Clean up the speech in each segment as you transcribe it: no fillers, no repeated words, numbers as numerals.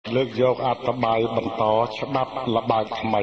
លើកយកអត្ថបាយបន្តច្បាប់លបែងថ្មី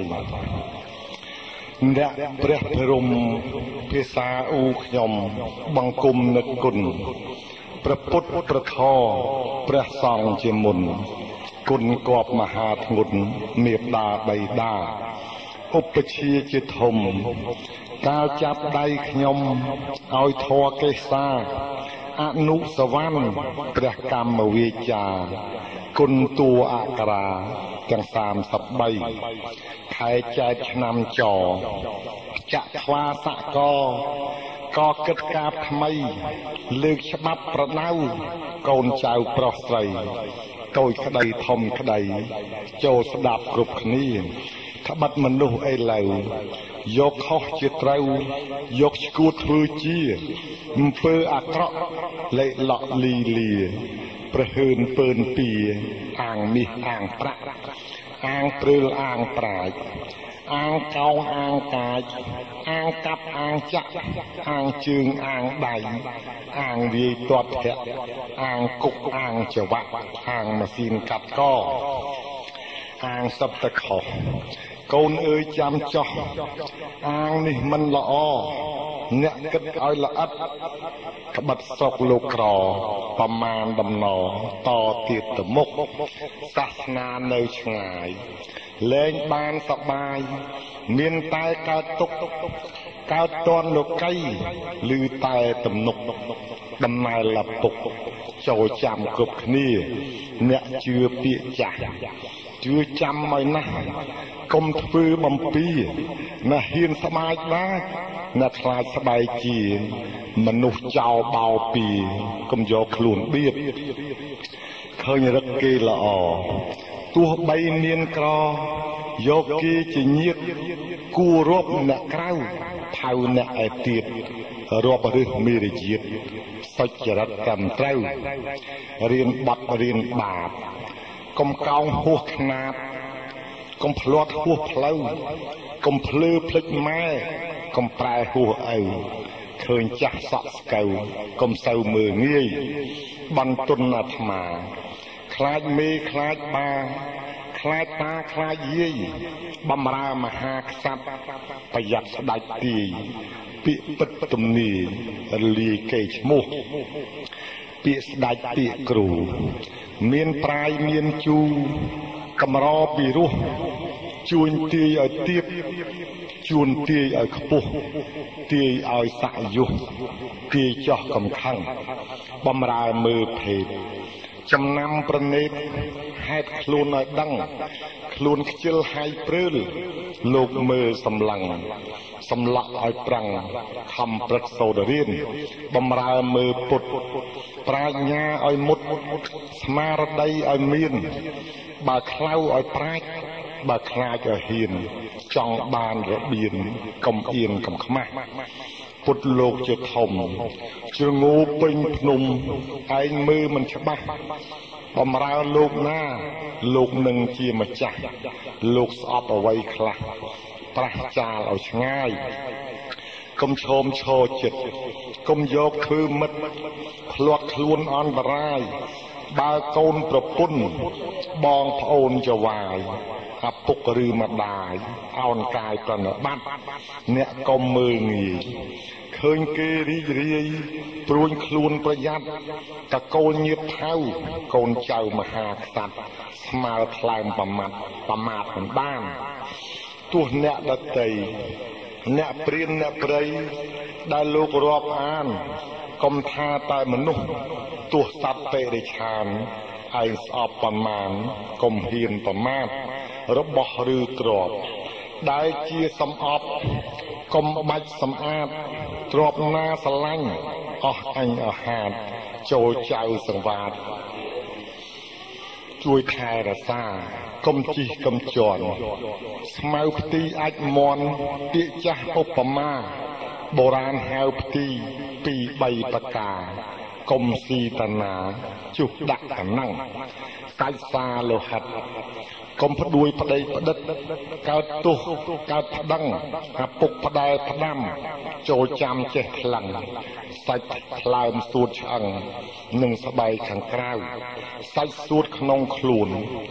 អ្នកព្រះព្រំភាសាអ៊ូខ្ញុំបង្គំនឹកគុណព្រះពុទ្ធប្រធរព្រះសង្ឃជាមុនគុណគប់មហាធ្ងន់មេត្តាបៃតាឧបជាជាធំកាលចាប់ដៃខ្ញុំឲ្យធរកេសាអនុសវណ្ណព្រះកម្មវិជ្ជាគុណតួអក្រាទាំង33ខែចែកឆ្នាំចចក្វាសកក៏គិតកាបថ្មីលើកច្បាប់ប្រដៅកូនចៅប្រុសស្រីតូចក្តីធំក្តីចូលស្ដាប់គ្រប់គ្នាត្បិតមនុស្សឥឡូវយកខុសជាត្រូវយកឈួតធ្វើជាអំពើអាក្រក់លេខលក់លីលាប្រហើនពើនពីអាងមាសអាងប្រាក់អាងព្រើលអាងប្រាជ្ញអាងកោងអាងកាចអាងកាប់អាងចាក់អាងជើងអាងដៃអាងវាយទាត់ធាក់អាងគុកអាងច្រវាក់អាងម៉ាស៊ីនកាត់កអាងសັບតខុសកូនអើយចាំចោះអាងនេះមិនល្អអ្នកគិតឲ្យល្អិតក្បិតស្រុកលោកក្រប្រមាណដំណតទៀតទៅមុខសាសនានៅឆ្ងាយលែងបានសបាយមានតែកើតទុកកើតតនលោកីឬតែទំនុកដំណើរលពុកចូលចាំគ្រប់គ្នាអ្នកជឿពាក្យចាស់ជឿចាំឲ្យណាស់កុំធ្វើបំពីណាហ៊ានស្បែកបាច់ណាខ្លាចស្បែកជាមនុស្សចោលបោពីកុំយកខ្លួនបៀតឃើញរឹកគេល្អទោះបីមានក្រយកគេជាញាតគួររាប់អ្នកក្រៅថៅអ្នកឯទៀតរាប់រឹសមេរយាទសុចរិតត្រឹមត្រូវរៀនបត់រៀនបាបកុំកោងហួសខ្នាតកុំភ្លាត់ហួសផ្លូវកុំភ្លឺភ្លេចម៉ែកុំប្រែហួសឪឃើញចាស់សក់ស្កូវកុំសូវមើលងាយបន្ទន់អាត្មាខ្លាចមេខ្លាចបាខ្លាចតាខ្លាចយាយបំរើមហាក្សត្រប្រយ័ត្នស្ដេចទាយពាក្យពិតទំនាយលាយកេរ្តិ៍ឈ្មោះពាក្យស្ដេចពាក្យគ្រូមានប្រាយមានជូកម្រពីរោះជួញទាយឲ្យទៀបជួនទាយឲ្យខ្ពស់ទាយឲ្យស័ក្តិយុះទាយចោះកំខឹងបំរើមើលភេទចំណាំប្រណេតហេតុខ្លួនឲ្យដឹងខ្លួនខ្ជិលហើយព្រើលលោកមើលសម្លឹងសម្លាក់ឲ្យប្រឹងខំព្រឹកសូដរៀនបំរើមើលពុតប្រាជ្ញាឲ្យមុតស្មារតីឲ្យមានបើខ្លៅឲ្យប្រាជ្ញបើខ្លាចឲ្យហ៊ានចង់បានរបៀនកុំអៀនកុំខ្មាស់ពុទ្ធលោកជាធំជ្រងូពេញភ្នំឯងមើលមិនច្បាស់បំរើលោកណាលោកនឹងជាម្ចាស់លោកស្អប់អ្វីខ្លះប្រះចាលឲ្យឆ្ងាយកុំឈោមឈរចិត្តកុំយកធ្វើមិត្តផ្លាត់ខ្លួនអន្តរាយបើកូនប្រពន្ធបងប្អូនចវាយអាពុកឬម្ដាយអោនកាយប្រណិប័តអ្នកកុំមើលងាយឃើញគេរីករាយព្រួញខ្លួនប្រយ័ត្នតកូនញាតថៅកូនចៅមហាក្សត្រស្មើថ្លើមប្រមាថមិនបានទោះអ្នកដតីអ្នកព្រានអ្នកព្រៃដែលលោករាប់អានកុំថាតែមនុស្សទោះសត្វតិរិឆានឯងស្អប់ប្រមាណកុំហ៊ានប្រមាថរបស់ឬទ្រព្យដែលជាសំអប់កុំបាច់សម្អាតទ្រព្យណាស្រឡាញ់អស់អញអស់ហាតចូលចៅសង្វាតជួយថែរក្សាកុំជិះកុំជន់ស្មៅផ្ទីអាចមន់ពាក្យចាស់ឧបមាបុរាណហៅផ្ទី2 3ប្រការកុំស៊ីតាណាជុះដាក់កណ្ណឹងសាច់សាលោហិតកុំផ្ដួយប្តីផ្ដិតកើតទោសកើតប្តឹងអាពុកផ្ដែផ្ដាំចូលចាំចេះខ្លាំងសាច់ថ្លើមសួតឆ្អឹងនិងស្បែកខាងក្រៅសាច់សួតក្នុងខ្លួន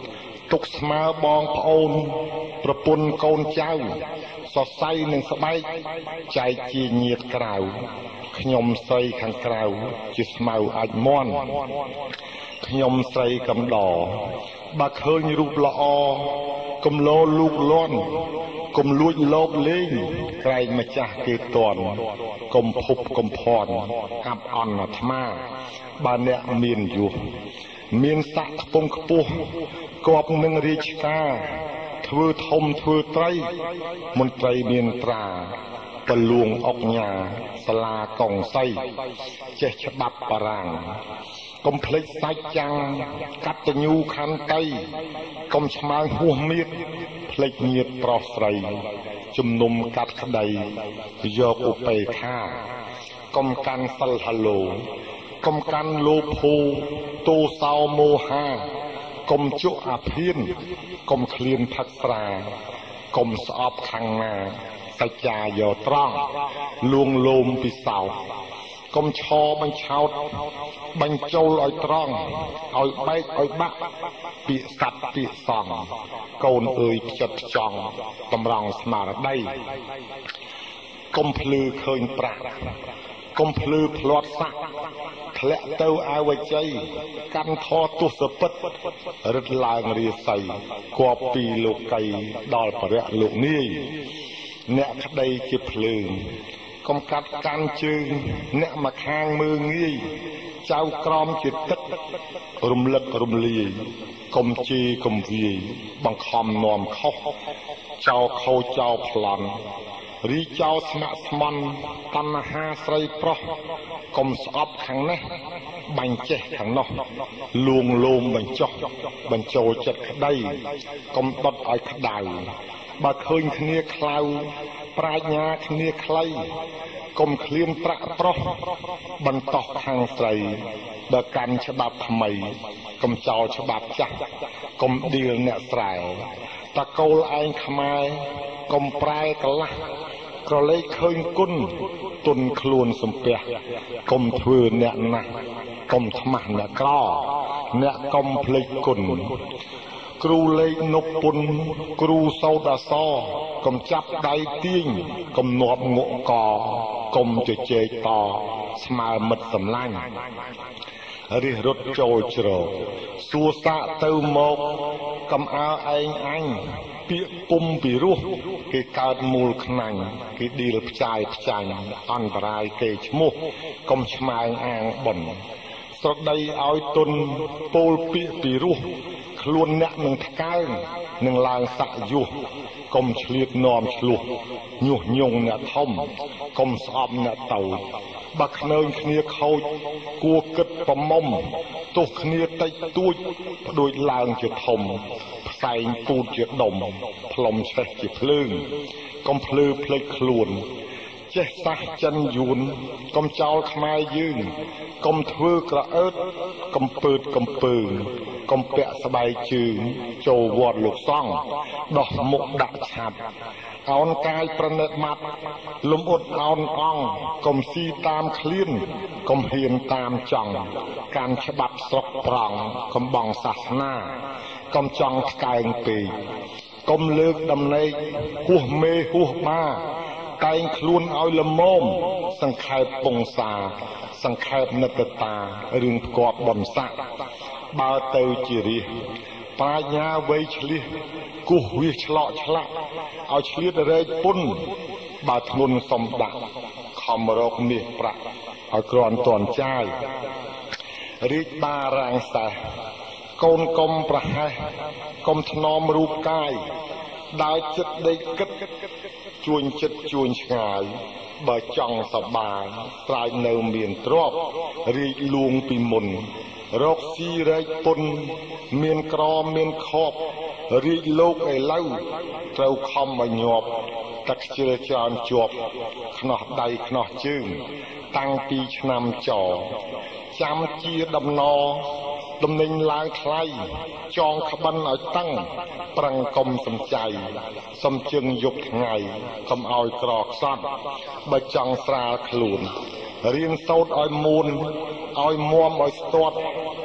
ទុកស្មើបងប្អូនប្រពន្ធកូនចៅសរសៃនឹងស្បែកចែកជាញាតិក្រៅខ្ញុំស្រីខាងក្រៅជាស្មៅអាចមន់ខ្ញុំស្រីកំដរបើឃើញរូបល្អកុំលោលូកលាន់កុំលួចលោបលេងក្រែងម្ចាស់គេតន់កុំភពកុំភ័ណ្ឌអាប់អន់អាត្មាបើអ្នកមានយុះមានស័ក្តិខ្ពង់ខ្ពស់គប់នឹងរាជការធ្វើធំធ្វើត្រីមន្ត្រីមានត្រាបលួងអុកញ៉ាសាលាកងសីចេះច្បាប់បារាំងកុំភ្លេចសាច់ចាំងកតញ្ញូខន្តីកុំឆ្មើងហួសមៀតភ្លេចញាតប្រុសស្រីជំនុំកាត់ក្តីយកឧបេខាកុំកាន់សិលហឡូកុំកាន់លោភោទោសោមោហាកុំជក់អាភៀនកុំឃ្លានផឹកស្រាកុំស្អប់ខាងណាសច្ចាយកត្រង់លួងលោមពិសោធន៍កុំឆោបញ្ឆោតបញ្ចូលឲ្យត្រង់ឲ្យបែកឲ្យបាក់ពាក្យសັດពាក្យសងកូនអើយផ្ចិតផ្ចង់តម្រង់ស្មារតីកុំភ្លឺឃើញប្រាក់កុំភ្លឺផ្លាត់សាក់ធ្លាក់ទៅអវជ័យកាន់ធរទុសពិតរឹតឡើងរាសីគប់ពីលោកីដល់បរិយលោកនាយអ្នកក្តីជាភ្លើងកុំកាត់កាន់ជើងអ្នកមកខាងមើងងាយចៅក្រមជាទឹករំលឹករំលាយកុំជេរកុំវាយបង្ខំនាំខុសចោលខោចោលប្លន់រីចោលស្នាក់ស្មន់តណ្ហាស្រីប្រុសកុំស្អប់ខាងនេះបាញ់ចេះខាងនោះលួងលោមបញ្ចុះបញ្ចូលចិត្តក្តីកុំដុតឲ្យក្តៅបើឃើញគ្នាខ្លៅប្រាជ្ញាគ្នាខ្លីកុំឃ្លានប្រាក់ប្រុសបន្តោះខាងស្រីបើកាន់ច្បាប់ថ្មីកុំចោលច្បាប់ចាស់កុំដៀលអ្នកស្រែតកូលឯងខ្មែរកុំប្រែកលាស់ក្រឡេកឃើញគុណទុនខ្លួនសំពះកុំធ្វើអ្នកណាស់កុំថ្មាស់អ្នកក្រអ្នកកុំភ្លេចគុណគ្រូលេខនប់ពុនគ្រូសោតអសកុំចាប់ដៃទាញកុំនាប់ងក់កកុំជជែកតស្មើមិត្តសម្លាញ់រិះរត់ចូលជ្រោសួរសាកទៅមកកំអើឯងអញពាក្យពុំពីរោះគេកើតមូលខ្នាញ់គេឌីលផ្ចាយផ្ចាញ់អន្តរាយគេឈ្មោះកុំឆ្មើងអាងបុនស្រដីឲ្យទុនពោលពាក្យពីរោះខ្លួនអ្នកនឹងថ្កើងនឹងឡើងស័កយុះកុំឆ្លៀតនាំឆ្លោះញុះញង់អ្នកធំកុំស្អប់អ្នកតូចបើខ្នើញគ្នាខូចគួរគិតប្រមុំទោះគ្នាតិចតួចផ្ដួចឡើងជាធំផ្សែងពូតជាដុំផ្លុំឆេះជាភ្លើងកុំភ្លឺភ្លេចខ្លួនចេះសះចិនយួនកុំចោលខ្មែរយើងកុំធ្វើក្រអើតកុំពើតកំពើងកុំពាក់ស្បែកជើងចូលវត្តលោកសង្ឃដោះមុខដាក់ឆាប់អោនកាយប្រណិតម៉ាត់លំអ៊ុតអោនអងកុំស៊ីតាមឃ្លានកុំហ៊ានតាមចង់កាន់ច្បាប់ស្រុកប្រង់កំបងសាសនាកុំចង់ថ្កើងពេកកុំលើកដំណេកហួសមេហួសបាតែងខ្លួនឲ្យល្មមសង្ខេបពងសាសង្ខេបនិតតារឿងផ្គាប់បំសាក់បើទៅជារាជប្រាជ្ញាវៃឆ្លៀសគោះវាឆ្លក់ឆ្លាក់ឲ្យឆ្លៀតរែកពុនបើធ្ងន់សំដាក់ខំរកមាសប្រាក់ឲ្យក្រាន់តន់ចាយរាជបារាំងសេះកូនកុំប្រហែសកុំថ្នមរូបកាយដើរចិត្តដេកគិតជួញចិត្តជួញឆ្ងាយបើចង់សប្បាយស្រែកនៅមានទ្រព្យរីកលួងពីមុនរកស៊ីរែកពុនមានក្រមានខប់រីកលោកឥឡូវត្រូវខំឲ្យញាប់ទឹកខ្ជិលច្រើនជាប់ខ្នោះដៃខ្នោះជើងតាំងពីឆ្នាំចចាំជាដំណដំណេញឡើងថ្លៃចងក្បិនឲ្យតឹងប្រឹងកុំសំចៃសំជឹងយប់ថ្ងៃកុំឲ្យក្រខ្សត់បើចង់ស្រាលខ្លួនរៀនសូត្រឲ្យមូនឲ្យមមឲ្យស្ទាត់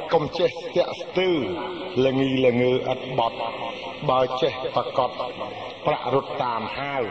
កុំចេះស្ទាក់ស្ទើរល្ងីល្ងើឥតបត់បើចេះប្រកបប្រាក់រត់តាមហាវ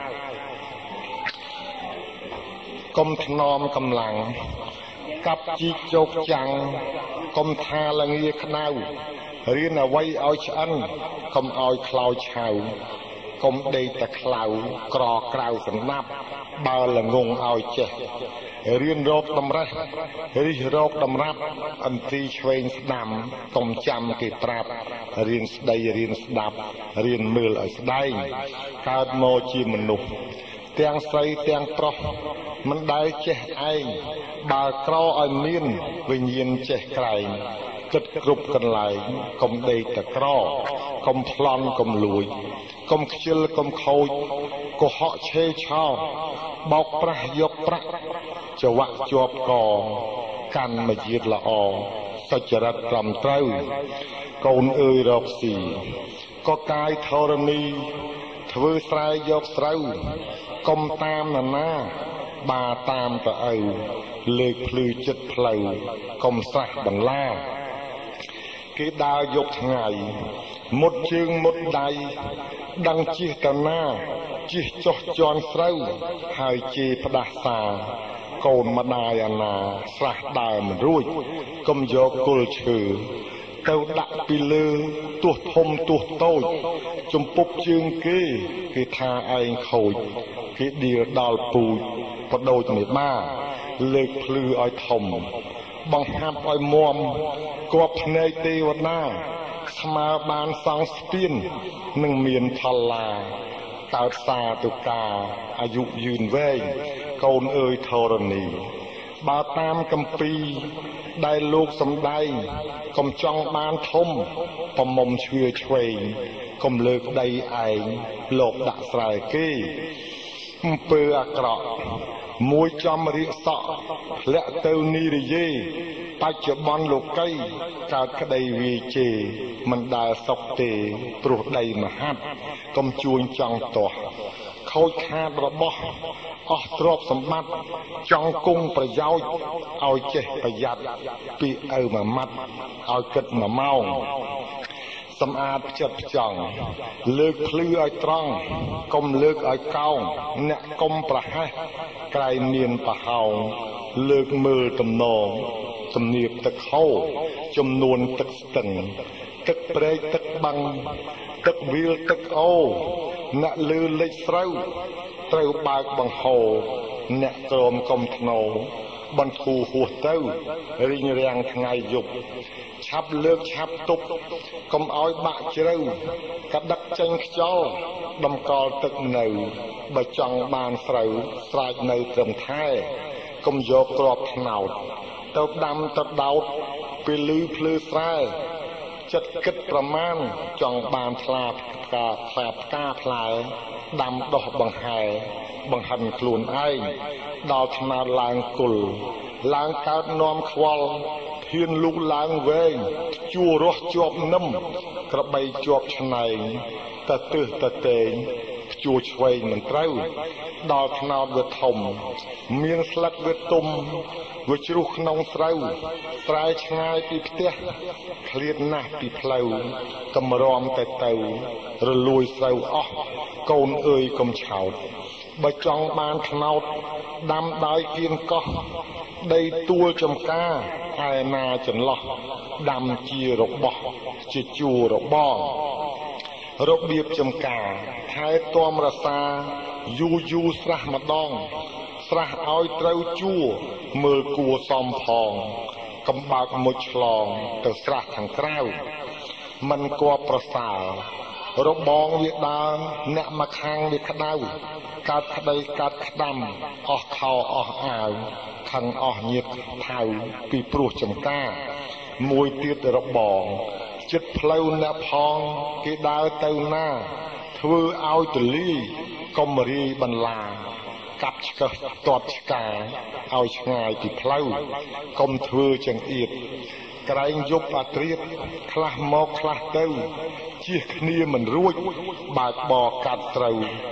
កុំថ្នមកម្លាំងកាប់ជីកជោកចាំងកុំថាល្ងាក្តៅរៀនអ្វីឲ្យឆ្អិនកុំឲ្យខ្លោចឆៅកុំដេកតែខ្លៅក្រក្រៅសំណាប់បើល្ងងឲ្យចេះរៀនរកតម្រេះរិះរកតម្រាប់អន្ទីឆ្វេងស្ដាំកុំចាំគេប្រាប់រៀនស្ដីរៀនស្ដាប់រៀនមើលឲ្យស្ដែងកើតមកជាមនុស្សទាំងស្រីទាំងប្រុសមិនដែលចេះឯងបើក្រឲ្យមានវិញ្ញាណចេះក្រែងគិតគ្រប់កន្លែងកុំដេកតែក្រកុំប្លន់កុំលួចកុំខ្ជិលកុំខូចកុហកឆេឆោបោកប្រាស់យកប្រាក់ចង្វាក់ជាប់កកាន់មកយាតល្អសុចរិតត្រឹមត្រូវកូនអើយរកស៊ីក៏កាយធរណីធ្វើស្រែយកស្រូវកុំតាមណានាបាតាមតឪលើកភ្លឺចិត្តផ្លូវកុំស្រះបន្លាគេដើរយកថ្ងៃមុតជើងមុតដៃដឹងជិះតាណាជិះចុះជន់ស្រូវហើយជេរផ្ដាសាកូនម្ដាយអាណាស្រះដើរមិនរួចកុំយកគល់ឈើទៅដាក់ពីលើទោះធំទោះតូចជំពប់ជើងគេថាឯងខូចគេដៀលដល់ពូជបដូចមេបាលើកភ្លឺឲ្យធំបង្ហាប់ឲ្យមាំគប់ភ្នែកទេវតាស្មើបានសង់ស្ពាននឹងមានថឡាកើតសាទុកាអាយុយឺនវែងកូនអើយធរណីបើតាមគម្ពីរដែលលោកសំដែងកុំចង់បានធំប្រមុំឈឿឆ្វេងកុំលើកដីឯងលោកដាក់ស្រែគេអំពើអាក្រក់មួយចំរៀកសក់ធ្លាក់ទៅនីរយេបច្ចុប្បន្នលោកីកើតក្តីវាជេមិនដែលសុខទេព្រោះដីមហាត់កុំជួញចង់ទាស់ខូចខាតរបស់អស់ទ្រព្យសម្បត្តិចង់គង់ប្រយោជន៍ឲ្យចេះប្រយ័ត្នពីឪមួយម៉ាត់ឲ្យគិតមួយម៉ោងសម្អាតផ្ចិតផ្ចង់លើកភ្លឺឲ្យត្រង់កុំលើកឲ្យកោងអ្នកកុំប្រហែសក្រែងមានប្រហោងលើកមើលទំនងទំនៀបទឹកហូរចំនួនទឹកស្ទឹងទឹកព្រែកទឹកបឹងទឹកវាលទឹកអូអ្នកលឺលេចស្រូវត្រូវបើកបង្ហូរអ្នកក្រមកុំធ្នោបន្ធូរហួសទៅរីងរាំងថ្ងៃយប់ឆាប់លើកឆាប់ទប់កុំឲ្យបាក់ជ្រៅកដឹកចេញខ្យល់តម្កល់ទឹកនៅបើចង់បានស្រូវស្រែកនៅត្រឹមថែកុំយកគ្រាប់ថ្នោតទៅដាំទៅដោតពេលលឺភ្លឺស្រែចិត្តគិតប្រមាណចង់បានផ្លាផ្កាផ្លែដាំដោះបង្ហែបង្ហិនខ្លួនឯងដល់ថ្នោតឡើងគុលឡើងកើតនាំខ្វល់ហ៊ានលូកឡើងវែងជួររស់ជាប់នឹមក្របីជាប់ឆ្នែងតើទើសតើតេងជួរឆ្វេងមិនត្រូវដល់ថ្នោតវាធំមានស្លឹកវាទុំវាជ្រុះក្នុងស្រូវស្រែឆ្ងាយពីផ្ទះឃ្លាតណាស់ពីផ្លូវកំរំតែទៅរលួយស្រូវអស់កូនអើយកុំឆោតបើចង់បានថ្នោតដាំដោយគៀនកោះដីទួលចំការឯណាចន្លោះដាំជារបស់ជាជួររបងរបៀបចំការថែទាំរសាយូរស្រះម្ដងស្រះឲ្យត្រូវជួរមើលគួសំផងកំបើកមុជឆ្លងទៅស្រះខាងក្រៅមិនគួរប្រសើររបងវាដើរអ្នកមកខាងវាក្តៅកើតក្តីកើតក្តាំអស់ខោអស់អាវខឹងអស់ញាតថៅពីព្រោះចំការមួយទៀតរបងចិត្តផ្លូវអ្នកផងគេដើរទៅណាធ្វើឲ្យទលីកុំរីបន្លាកាប់ឆ្កឹះទាត់ឆ្កាឲ្យឆ្ងាយពីផ្លូវកុំធ្វើចង្អៀតក្រែងយប់អាត្រៀតខ្លះមកខ្លះទៅជៀសគ្នាមិនរួចបើកបកាត់ត្រូវ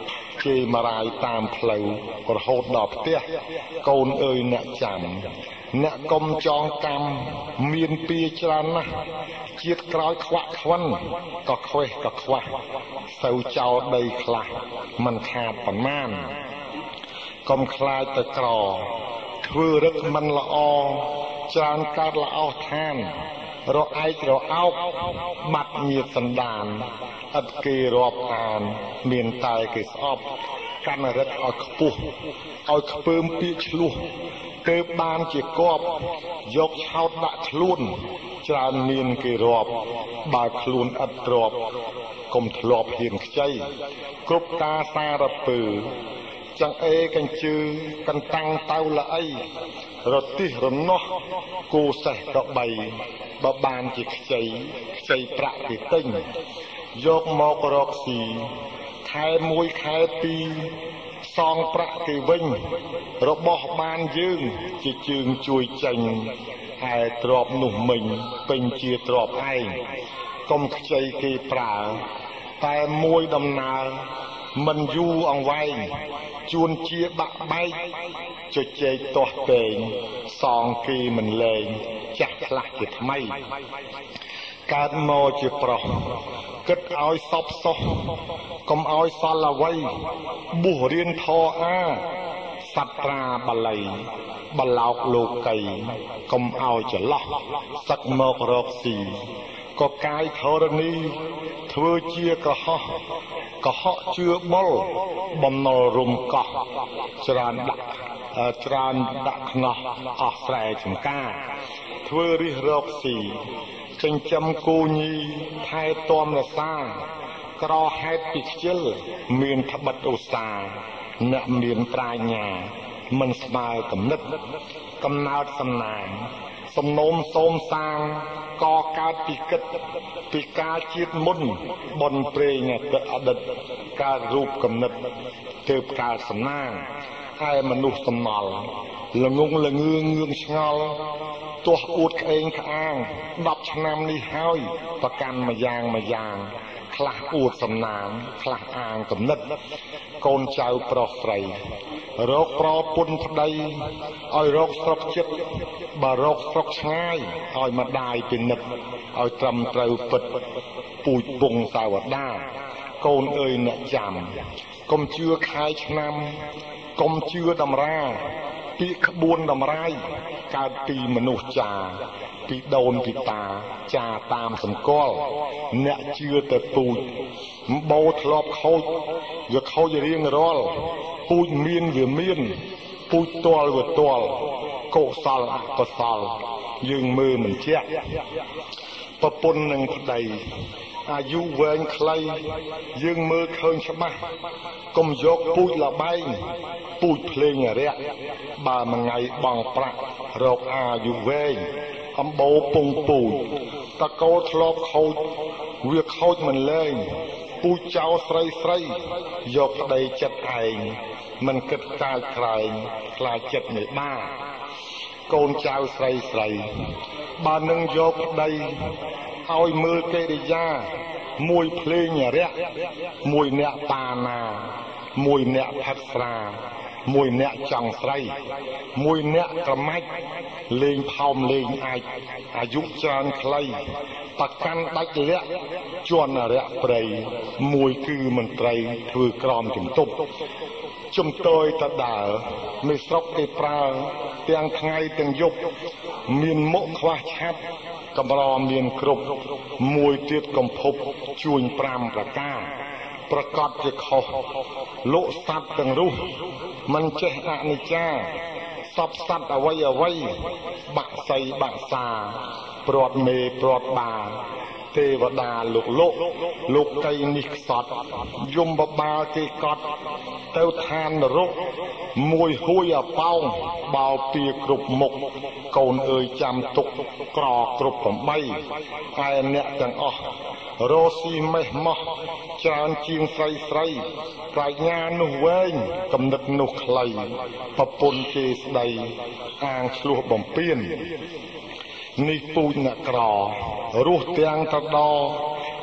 ជេរមារាយតាមផ្លូវរហូតដល់ផ្ទះកូនអើយអ្នកចាំអ្នកកុំចងកម្មមានពីច្រើនណាស់ជាតិក្រោយខ្វាក់ខ្វិនក៏ខ្វេះក៏ខ្វះសូវចោលដីខ្លះមិនខាតប៉ុន្មានកុំខ្លាចទៅក្រធ្វើរឹកមិនល្អច្រើនកើតល្អោឋានរឯករអោកបាត់ញាតសន្តានឥតគេរាប់អានមានតែគេស្អប់កាន់រឹកឲ្យខ្ពស់ឲ្យខ្ពើមពាក្យឆ្លោះទើបបានជាគប់យកឆោតដាក់ខ្លួនច្រើនមានគេរាប់បើខ្លួនឥតទ្របកុំធ្លាប់ហ៊ានខ្ចីគ្រប់ការសារពើចង្អេកញ្ជើកន្តាំងតៅល្អីរតិះរនោះគោសេះក៏បីបើបានជាខ្ចីប្រាក់គេទិញយកមករកស៊ីខែ1ខែ2សងប្រាក់គេវិញរបស់បានយើងជាជើងជួយចេញឯទ្របនោះមិញពេញជាទ្របឯងកុំខ្ចីគេប្រើតែមួយដំណើរមិនយូរអង្វែងជួនជាបាក់បែកជជែកទាស់តែងសងគេមិនលែងចាស់ខ្លះជាថ្មីកើតមកជាប្រុសគិតឲ្យសពសោះកុំឲ្យសល់អ្វីបួសរៀនធរអាសត្រាបាលីបឡោកលោកីកុំឲ្យច្រឡោះសឹកមករកស៊ីក៏កាយធរណីធ្វើជាកុហកជឿបុលបំណុលរុំកោះច្រើនដាក់ខ្នោះអស់ស្រែចម្ការធ្វើរិះរកស៊ីចិញ្ចឹមគូញីថែទាំរសាក្រហេតុពីខ្ជិលមានត្បិតឧស្សាហ៍អ្នកមានប្រាជ្ញាមិនស្មើគំនិតកំណើតសំណាងសំណូមសូមសាងក៏កើតពីគិតពីការជាតិមុនបនព្រេងអតីតកើតរូបគំនិតទើបកើតសំណាងហើយមនុស្សសំណល់ល្ងងល្ងឿងងឿងឆ្ងល់ទាស់អួតក្អេងក្អាង10ឆ្នាំនេះហើយប្រកាន់ម្យ៉ាងខ្លះអួតសំណាងខ្លះអាងគំនិតកូនចៅប្រុសស្រីរកប្រពន្ធប្តីឲ្យរកស្រុកចិត្តបើរកស្រុកឆ្ងាយឲ្យម្ដាយពិនិត្យឲ្យត្រឹមត្រូវពិតពូជពងសាវតាកូនអើយអ្នកចាំកុំជឿខែឆ្នាំកុំជឿតម្រាពាក្យក្បួនតម្រាយកើតពីមនុស្សចាពីដូនពីតាចាតាមសម្គាល់អ្នកជឿតែពូជម្បោធ្លាប់ខូចវាខូចរៀងរាល់ពូជមានវាមានពូជទាល់វាទាល់កុសលអកុសលយើងមើលមិនជាក់ប្រពន្ធនឹងប្តីអាយុវែងខ្លីយើងមើលឃើញច្បាស់កុំយកពូជលបែងពូជភ្លេងរយៈបើមួយថ្ងៃបងប្រាក់រកអាយុវែងអំបោពងពូជតកោធ្លាប់ខូចវាខូចមិនលែងពូជចៅស្រីយកប្តីចិត្តឯងមិនគិតកាយក្រែងខ្លាចចិត្តមេបាកូនចៅស្រីបើនឹងយកប្តីឲ្យមើលកិរិយាមួយភ្លេងរយៈមួយអ្នកបាណាមួយអ្នកផាត់ស្រាមួយអ្នកចង់ស្រីមួយអ្នកក្រមាច់លេងផោមលេងអាចអាយុច្រើនខ្លីប្រកាន់ដាច់លក្ខជន់រយៈព្រៃមួយគឺមន្ត្រីធ្វើក្រមជំទប់ជំតយតដើមេស្រុកគេប្រើទាំងថ្ងៃទាំងយប់មានមុខខ្វះឆាប់កម្រមានគ្រប់មួយទៀតកំភពជួញ5ប្រការប្រកាសជាខុសលោកសត្វទាំងរស់មិនចេះអនិច្ចាសពសត្វអ្វីបាក់សីបាក់សាព្រាត់មេព្រាត់បាទេវតាលោកកៃនេះខ្សត់យមបបាលគេកត់ទៅឋាននរកមួយហួយអប៉ោងបោពីគ្រប់មុខកូនអើយចាំទុកក្រគ្រប់8ឯអ្នកទាំងអស់រស់ស៊ីមេះម៉ោះច្រើនជាងស្រីប្រាជ្ញានោះវែងកំណត់នោះខ្លីប្រពន្ធគេស្ដីអាងឆ្លោះបំពេញនេះពូជអ្នកក្ររស់ទាំងតដ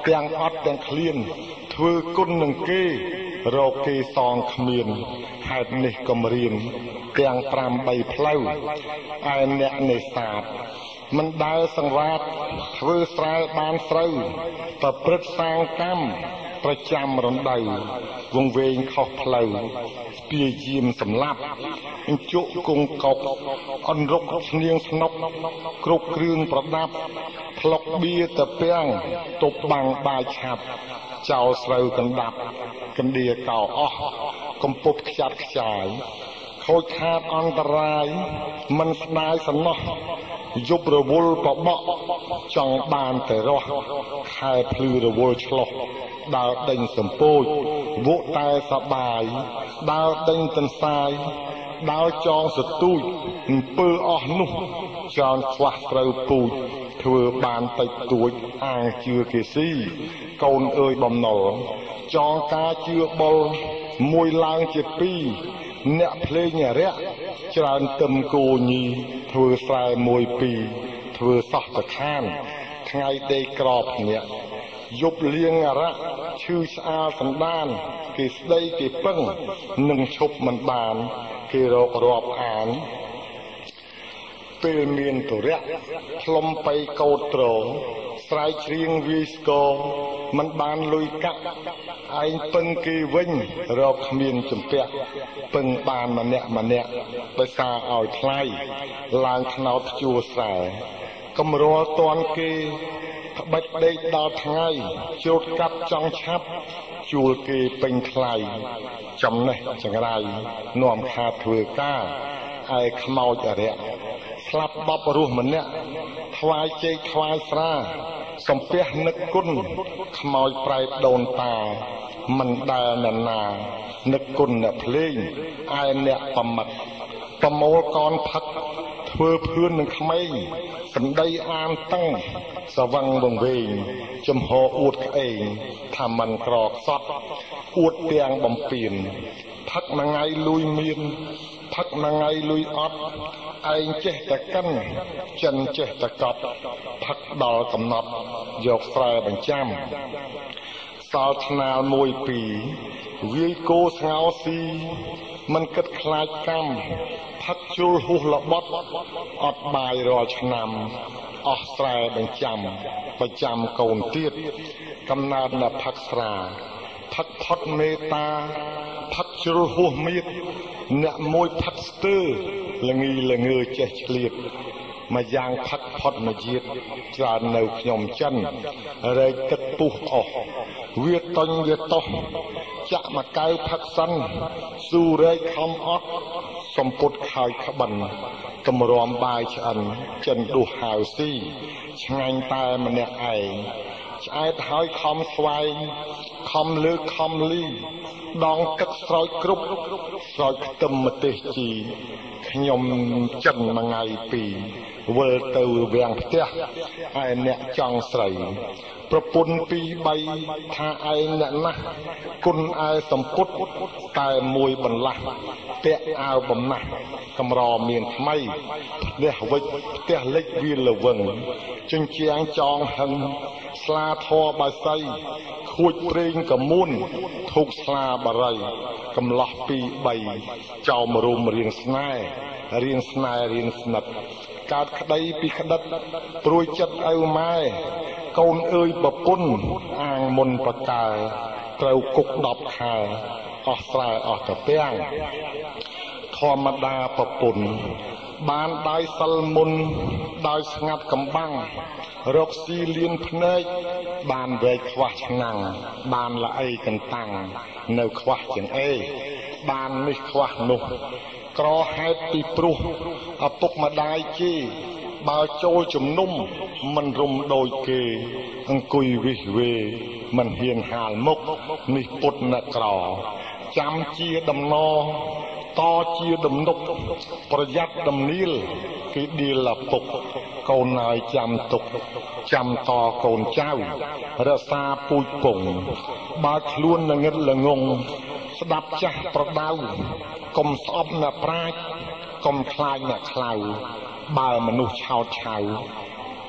ទាំងអត់ទាំងឃ្លានធ្វើគុណនឹងគេរកគេសងគ្មានហេតុនេះកំរៀនទាំង5 3ផ្លូវឯអ្នកនេសាទមិនដើរសង្វាតធ្វើស្រែបានស្រូវប្រព្រឹត្តសាងកម្មប្រចាំរំដៅវង្វេងខុសផ្លូវស្ពាយយាមសម្លាប់អញ្ជក់គង់កុកអនរុកស្នៀងស្នុកគ្រប់គ្រឿងប្រដាប់ផ្លុកបៀតពាំងទប់បាំងបាយឆាប់ចោលស្រូវកណ្ដាប់កណ្ដៀកោអស់កំពុបខ្ចាត់ខ្ចាយខូចខាតអន្តរាយមិនស្ដាយសំណោះយប់រវល់បបក់ចង់បានតែរស់ខែភ្លឺរវល់ឆ្លោះដើរដេញសម្ពោចវក់តែសបាយដើរដេញទន្សាយដើរចងសទូចអំពើអស់នោះចោលខ្វះត្រូវពូជធ្វើបានតិចតួចអាងជឿគេស៊ីកូនអើយបំណុលចងការជឿបុលមួយឡើងជាពីរអ្នកភ្លេងរៈច្រើនទឹមគោញីធ្វើស្រែមួយពីរធ្វើសោះតខានថ្ងៃដេកក្របភ្នាក់យប់លៀងអរៈឈឺស្អាលសណ្ដានគេស្ដីគេពឹងនឹងឈប់មិនបានគេរករាប់អានពេលមានទុរៈផ្លុំបៃកោតត្រស្រែកច្រៀងវាយស្គរមិនបានលុយកាក់ឯងពឹងគេវិញរកគ្មានចម្ពាក់ពឹងបានម្នាក់ដោយសារឲ្យថ្លៃឡើងថ្នោតជួស្រែកំរល់តន់គេក្បិចដេកដល់ថ្ងៃជ្រូតកាប់ចង់ឆាប់ជួលគេពេញថ្លៃចំណេះចង្រៃនាំខាតធ្វើការឯខ្មោចអរិយស្លាប់10រស់ម្នាក់ថ្វាយចេកថ្វាយស្រាសំពះនឹកគុណខ្មោចប្រែដូនតាមិនដែលណានានឹកគុណអ្នកភ្លេងឯអ្នកប្រមិតប្រមូលកនផឹកធ្វើភឿននឹងក្មេងសម្ដីអានតឹងសវឹងវង្វេងចំហអួតក្អេងថាមិនក្រខ្សត់អួតទាំងបំពេញផឹកមួយថ្ងៃលួយមានផឹកមួយថ្ងៃលួយអត់ឯងចេះតែកិនចិនចេះតែកប់ផឹកដល់កំណត់យកស្រែបញ្ចាំសល់ថ្នាលមួយពីរវាយគោស្ងោស៊ីមិនគិតខ្លាចកម្មផឹកជ្រុលហួសល្បត់អត់បាយរាល់ឆ្នាំអស់ស្រែបញ្ចាំប្រចាំកូនទៀតកំណើតនៅផឹកស្រាផឹកផុតមេតាផឹកជ្រុលហួសមៀតអ្នកមួយផឹកស្ទើល្ងីល្ងើចេះឆ្លៀតមួយយ៉ាងផឹកផុតមួយជាតិច្រើននៅខ្ញុំចិនរែកទឹកពុះអស់វាតុញវាតោះចាក់មកកៅផឹកសិនស៊ូរែកខំអត់សំពុតខើយក្បិនកម្រាំបាយឆ្អិនចិនដួសហៅស៊ីឆ្ងាញ់តែម្នាក់ឯងឆ្អែតហើយខំស្វែងខំលើកខំលីដងទឹកស្រោចគ្រប់ស្រោចខ្ទឹមម្ទេសជីខ្ញុំចិនមួយថ្ងៃពីរវិលទៅវាំងផ្ទះឯអ្នកចង់ស្រីប្រពន្ធ2 3ថាឯងអ្នកណាស់គុណឯសម្ពុតតែមួយបន្លាស់ពាក់អាវបំណាស់កម្រមានថ្មីផ្ទះវិចផ្ទះលិចវាលវឹងជញ្ជាំងចងហឹងស្លាធរបាសីខួចព្រេងកមួនធូកស្លាបារីកំឡោះ2 3ចោមរុំរៀងស្នេហ៍រៀងស្នេហ៍រៀងស្និទ្ធកើតក្តីពីក្តិតព្រួយចិត្តឪម៉ែកូនអើយប្រពន្ធអាងមុនបកើត្រូវគុក10ខែអស់ស្រែអស់ត្រពាំងធម្មតាប្រពន្ធបានដោយសិលមុនដោយស្ងាត់កំបាំងរកស៊ីលៀនភ្នែកបានវែកខ្វះឆ្នាំងបានល្អីកន្តាំងនៅខ្វះជាងអេបាននេះខ្វះនោះក្រហេតុពីព្រោះឪពុកម្ដាយជេរបើចូលជំនុំមិនរុំដូចគេអង្គុយវិសវេមិនហ៊ានហាលមុខនេះពុតអ្នកក្រចាំជាដំណតជាដំណុកប្រយ័ត្នដំនៀលគេដៀលឪពុកកូនហើយចាំទុកចាំតកូនចៅរក្សាពូជពងបើខ្លួនល្ងិតល្ងងស្ដាប់ចាស់ប្រដៅកុំស្អប់អ្នកប្រាជ្ញកុំខ្លាចអ្នកខ្លៅបើមនុស្សឆោតឆៅ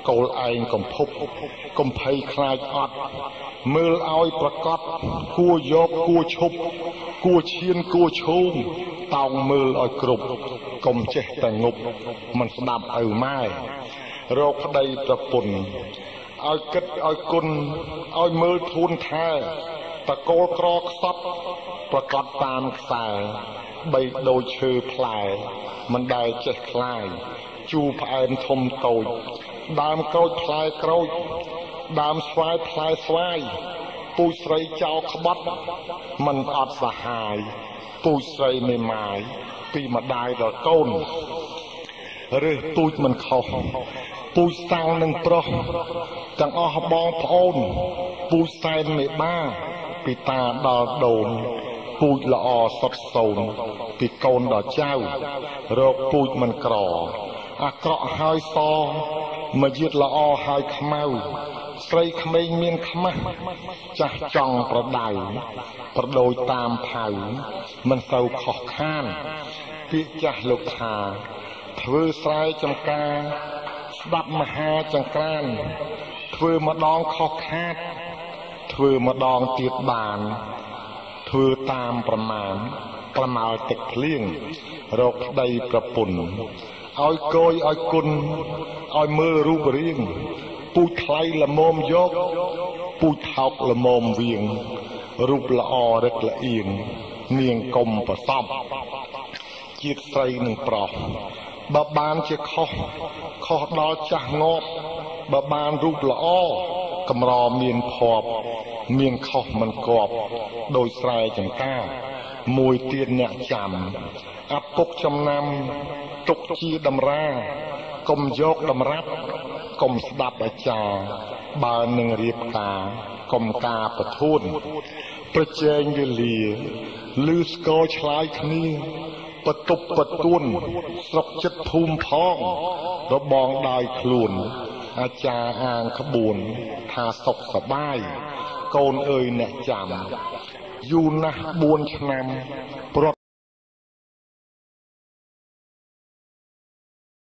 កូលឯងកំភពកំភៃខ្លាចអត់មើលឲ្យប្រកបគួយកគួឈប់គួឈានគួឈោងតោងមើលឲ្យគ្រប់កុំចេះតែងប់មិនស្ដាប់ឪម៉ែរកប្តីប្រពន្ធឲ្យគិតឲ្យគុណឲ្យមើលធូនថែតកូលក្រខ្សត់ប្រកបតាមខ្សែបីដូចឈើផ្លែមិនដែលចេះខ្លាយជូរផ្អែមធំតូចដើមក្រូចផ្លែក្រូចដើមស្វាយផ្លែស្វាយពូជស្រីចោលក្បត់មិនអត់សហាយពូជស្រីមេម៉ាយពីម្ដាយដល់កូនរើសពូជមិនខុសពូជសាំងនឹងប្រុសទាំងអស់បងប្អូនពូជសែនមេបាពីតាដល់ដូនពូជល្អសុតសូនពីកូនដល់ចៅរកពូជមិនក្រអាក្រក់ហើយសមកយឺតល្អហើយខ្មៅស្រីក្មេងមានខ្មាស់ចាស់ចង់ប្រដៅប្រដូចតាមផៅមិនសូវខុសខានពាក្យចាស់លោកថាធ្វើស្រែចំការស្ដាប់មហាចង្ក្រានធ្វើម្ដងខុសខាតធ្វើម្ដងទៀតបានធ្វើតាមប្រមាណប្រមាលទឹកភ្លៀងរកប្តីប្រពន្ធឲ្យគយឲ្យគុណឲ្យមើលរូបរាងពូជថ្លៃល្មមយកពូជថោកល្មមវៀងរូបល្អរឹកល្អៀងនាងកុំប្រសពជាតិស្រីនឹងប្រុសបើបានជាខុសដល់ចាស់ងប់បើបានរូបល្អកម្រមានភ័ព្វមានខុសមិនគប់ដោយស្រែចម្ការមួយទៀតអ្នកចាំអពុកចំណាំទុកជាតម្រាកុំយកតម្រាប់កុំស្ដាប់អាចារ្យបើនឹងរៀបការកុំការប្រធួនប្រជែងវេលាលឺស្គរឆ្លើយគ្នាបតុបបទួនស្រុកចិត្តភូមិផងរបងដោយខ្លួនអាចារ្យអាងក្បួនថាសុខសប្បាយកូនអើយអ្នកចាំយូរណាស់4ឆ្នាំ